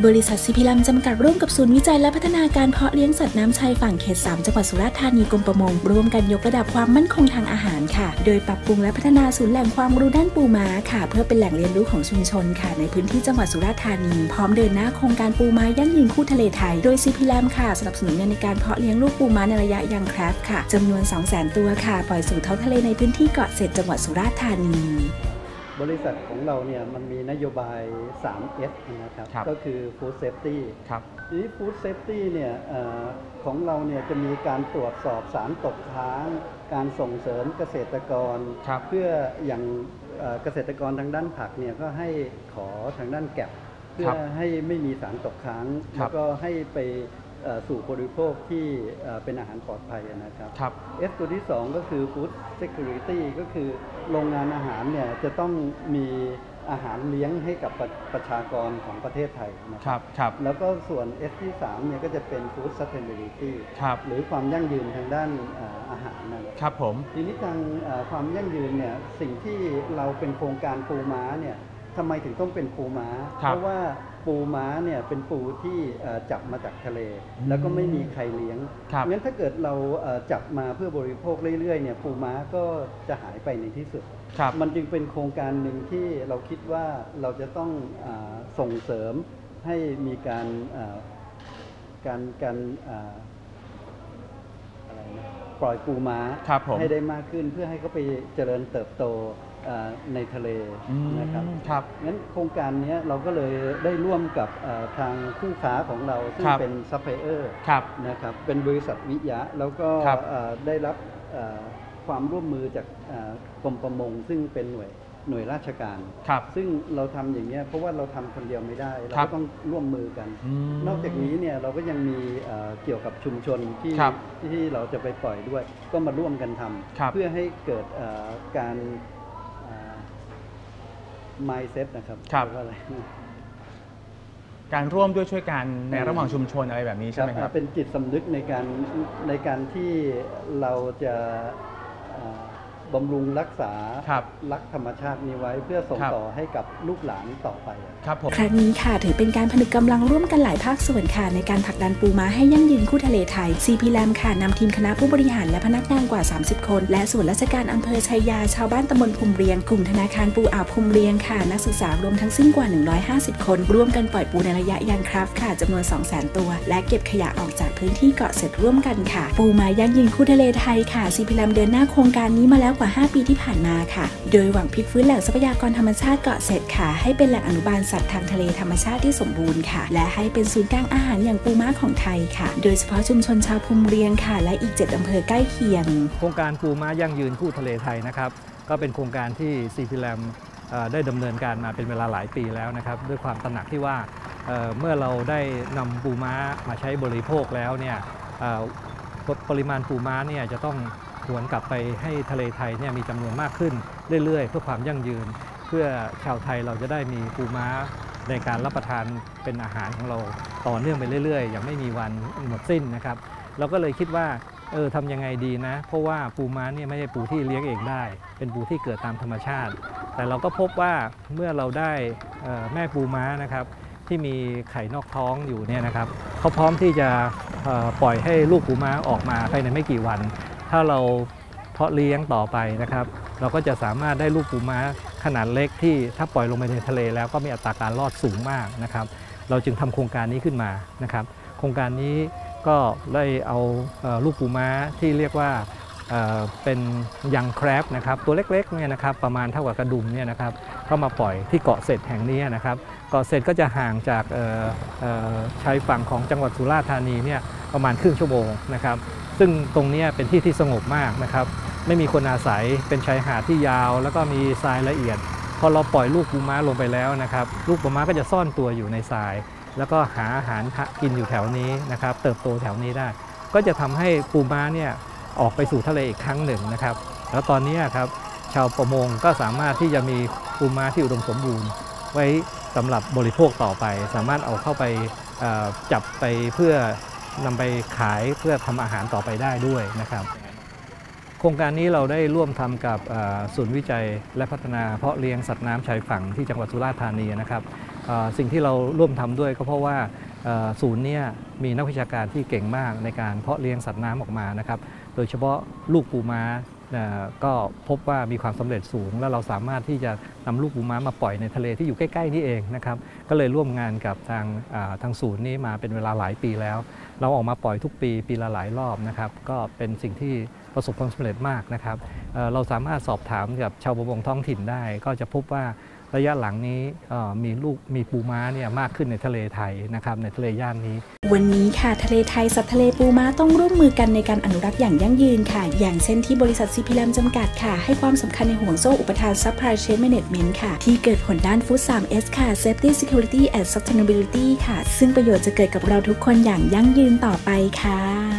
บริษัทซีพีลัมจำกัดร่วมกับศูนย์วิจัยและพัฒนาการเพาะเลี้ยงสัตว์น้ำชายฝั่งเขต 3 จังหวัดสุราษฎร์ธานีกรมประมงร่วมกันยกระดับความมั่นคงทางอาหารค่ะโดยปรับปรุงและพัฒนาศูนย์แหล่งความรู้ด้านปูม้าค่ะเพื่อเป็นแหล่งเรียนรู้ของชุมชนค่ะในพื้นที่จังหวัดสุราษฎร์ธานีพร้อมเดินหน้าโครงการปูม้ายั่งยืนคู่ทะเลไทยโดยซีพีลัมค่ะสนับสนุนเงินในการเพาะเลี้ยงลูกปูม้าในระยะยังแครฟค่ะจำนวน 200,000 ตัวค่ะปล่อยสู่ท้องทะเลในพื้นที่เกาะเสร็จจังหวัดสุราษฎร์ธานีบริษัทของเราเนี่ยมันมีนโยบาย 3S นะครับก็คือ Food Safety ทีนี้ Food Safety เนี่ยของเราเนี่ยจะมีการตรวจสอบสารตกค้างการส่งเสริมเกษตรกรเพื่ออย่างเกษตรกรทางด้านผักเนี่ยก็ให้ขอทางด้านแก็บเพื่อให้ไม่มีสารตกค้างแล้วก็ให้ไปสู่ผู้บริโภคที่เป็นอาหารปลอดภัยนะครับ S ตัวที่ 2 ก็คือ Food Security ก็คือโรงงานอาหารเนี่ยจะต้องมีอาหารเลี้ยงให้กับประชากรของประเทศไทยนะครับแล้วก็ส่วน S ที่ 3 เนี่ยก็จะเป็น Food Sustainability หรือความยั่งยืนทางด้านอาหารนะครับผมทีนี้ทางความยั่งยืนเนี่ยสิ่งที่เราเป็นโครงการปูม้าเนี่ยทำไมถึงต้องเป็นปูม้าเพราะว่าปูม้าเนี่ยเป็นปูที่จับมาจากทะเลแล้วก็ไม่มีใครเลี้ยงงั้นถ้าเกิดเราจับมาเพื่อบริโภคเรื่อยๆเนี่ยปูม้าก็จะหายไปในที่สุดมันจึงเป็นโครงการหนึ่งที่เราคิดว่าเราจะต้องส่งเสริมให้มีการปล่อยปูม้าให้ได้มากขึ้นเพื่อให้เขาไปเจริญเติบโตในทะเลนะครับงั้นโครงการนี้เราก็เลยได้ร่วมกับทางคู่ค้าของเราซึ่งเป็นซัพพลายเออร์นะครับเป็นบริษัทวิยะแล้วก็ได้รับความร่วมมือจากกรมประมงซึ่งเป็นหน่วยราชการซึ่งเราทำอย่างนี้เพราะว่าเราทำคนเดียวไม่ได้เราก็ต้องร่วมมือกันนอกจากนี้เนี่ยเราก็ยังมีเกี่ยวกับชุมชนที่เราจะไปปล่อยด้วยก็มาร่วมกันทำเพื่อให้เกิดการmindset นะครับอะไรการร่วมด้วยช่วยกันในระหว่างชุมชนอะไรแบบนี้ใช่ไหมครับเป็นจิตสำนึกในการที่เราจะบำรุงรักษารักธรรมชาตินี้ไว้เพื่อส่งต่อให้กับลูกหลานต่อไปครั้งนี้ค่ะถือเป็นการผนึกกำลังร่วมกันหลายภาคส่วนค่ะในการผลักดันปูม้าให้ยั่งยืนคู่ทะเลไทยซีพีแลมค่ะนำทีมคณะผู้บริหารและพนักงานกว่า 30 คนและส่วนราชการอำเภอชัยยาชาวบ้านตำบลภูมิเรียงกลุ่มธนาคารปูอ่าวภูมิเรียงค่ะนักศึกษารวมทั้งสิ้นกว่า150 คนร่วมกันปล่อยปูในระยะยังครับค่ะจำนวน 200,000 ตัวและเก็บขยะออกจากพื้นที่เกาะเสร็จร่วมกันค่ะปูม้ายั่งยืนคู่ทะเลไทยค่ะซีพีแลมเดินหน้าโครงการนี้มาแล้วกว่า5 ปีที่ผ่านมาค่ะโดยหวังพลิกฟื้นแหล่งทรัพยากรธรรมชาติเกาะเสร็จค่ะให้เป็นแหล่งอนุบาลสัตว์ทางทะเลธรรมชาติที่สมบูรณ์ค่ะและให้เป็นศูนย์กลางอาหารอย่างปูม้าของไทยค่ะโดยเฉพาะชุมชนชาวภูมิเรียงค่ะและอีก7 อำเภอใกล้เคียงโครงการปูม้ายั่งยืนคู่ทะเลไทยนะครับก็เป็นโครงการที่ซีพีแลมได้ดำเนินการมาเป็นเวลาหลายปีแล้วนะครับด้วยความตระหนักที่ว่าเมื่อเราได้นำปูม้ามาใช้บริโภคแล้วเนี่ยปริมาณปูม้าเนี่ยจะต้องหวนกลับไปให้ทะเลไทยเนี่ยมีจำนวนมากขึ้นเรื่อยๆเพื่อความยั่งยืนเพื่อชาวไทยเราจะได้มีปูม้าในการรับประทานเป็นอาหารของเราต่อเนื่องไปเรื่อยๆอย่างไม่มีวันหมดสิ้นนะครับเราก็เลยคิดว่าทำยังไงดีนะเพราะว่าปูม้าเนี่ยไม่ใช่ปูที่เลี้ยงเองได้เป็นปูที่เกิดตามธรรมชาติแต่เราก็พบว่าเมื่อเราได้แม่ปูม้านะครับที่มีไข่นอกท้องอยู่เนี่ยนะครับเขาพร้อมที่จะปล่อยให้ลูกปูม้าออกมาภายในไม่กี่วันถ้าเราเพาะเลี้ยงต่อไปนะครับเราก็จะสามารถได้ลูกปูม้าขนาดเล็กที่ถ้าปล่อยลงไปในทะเลแล้วก็มีอัตราการรอดสูงมากนะครับเราจึงทำโครงการนี้ขึ้นมานะครับโครงการนี้ก็ได้เอาลูกปูม้าที่เรียกว่าเป็นยังแครบนะครับตัวเล็กๆเนี่ยนะครับประมาณเท่ากับกระดุมเนี่ยนะครับก็มาปล่อยที่เกาะเสร็จแห่งนี้นะครับเกาะเสร็จก็จะห่างจากชายฝั่งของจังหวัดสุราษฎร์ธานีเนี่ยประมาณครึ่งชั่วโมงนะครับซึ่งตรงนี้เป็นที่ที่สงบมากนะครับไม่มีคนอาศัยเป็นชายหาดที่ยาวแล้วก็มีทรายละเอียดพอเราปล่อยลูกปูม้าลงไปแล้วนะครับลูกปูม้าก็จะซ่อนตัวอยู่ในทรายแล้วก็หาอาหารกินอยู่แถวนี้นะครับเติบโตแถวนี้ได้ก็จะทำให้ปูม้าเนี่ยออกไปสู่ทะเลอีกครั้งหนึ่งนะครับแล้วตอนนี้ครับชาวประมงก็สามารถที่จะมีปูม้าที่อุดมสมบูรณ์ไว้สำหรับบริโภคต่อไปสามารถเอาเข้าไปจับไปเพื่อนำไปขายเพื่อทำอาหารต่อไปได้ด้วยนะครับโครงการนี้เราได้ร่วมทำกับศูนย์วิจัยและพัฒนาเพาะเลี้ยงสัตว์น้ำชายฝั่งที่จังหวัดสุราษฎร์ธานีนะครับสิ่งที่เราร่วมทำด้วยก็เพราะว่าศูนย์นี้มีนักวิชาการที่เก่งมากในการเพาะเลี้ยงสัตว์น้ำออกมานะครับโดยเฉพาะลูกปูม้าก็พบว่ามีความสำเร็จสูงแล้วเราสามารถที่จะนำลูกปูม้ามาปล่อยในทะเลที่อยู่ใกล้ๆนี่เองนะครับก็เลยร่วมงานกับทางศูนย์นี้มาเป็นเวลาหลายปีแล้วเราออกมาปล่อยทุกปีละหลายรอบนะครับก็เป็นสิ่งที่ประสบความสำเร็จมากนะครับเราสามารถสอบถามกับชาวประมงท้องถิ่นได้ก็จะพบว่าระยะหลังนี้มีปูม้าเนี่ยมากขึ้นในทะเลไทยนะครับในทะเลย่านนี้วันนี้ค่ะทะเลไทยสัตว์ทะเลปูม้าต้องร่วมมือกันในการอนุรักษ์อย่างยั่งยืนค่ะอย่างเช่นที่บริษัท CP Lam จำกัดค่ะให้ความสำคัญในห่วงโซ่อุปทาน Supply Chain Management ค่ะที่เกิดผลด้าน Food 3S ค่ะ Safety Security and Sustainability ค่ะซึ่งประโยชน์จะเกิดกับเราทุกคนอย่างยั่งยืนต่อไปค่ะ